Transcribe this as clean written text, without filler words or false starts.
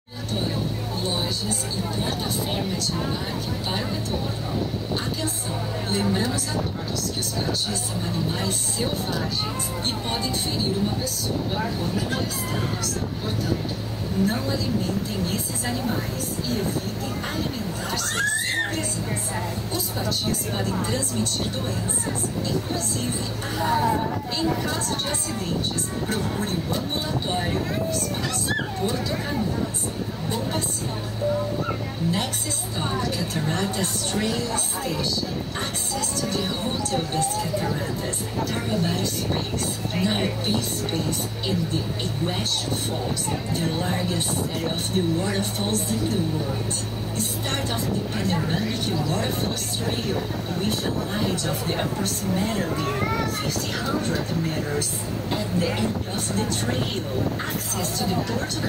Lojas e plataforma de embarque para o retorno. Atenção! Lembramos a todos que os patis são animais selvagens e podem ferir uma pessoa quando molestados. Portanto, não alimentem esses animais e evitem alimentar-se sem presença. Os patis podem transmitir doenças, inclusive a raiva. Em caso de acidentes, procure o ambulatório no espaço Porto Canoas. Bom passeio. Next stop, Cataratas Trail Station. Access to the Hotel das Cataratas, Tarabara Space. Now this space in the Iguaçu Falls, the largest set of the waterfalls in the world. Start of the panoramic waterfalls trail with a height of the approximately 1,500 meters. At the end of the trail, access to the Porto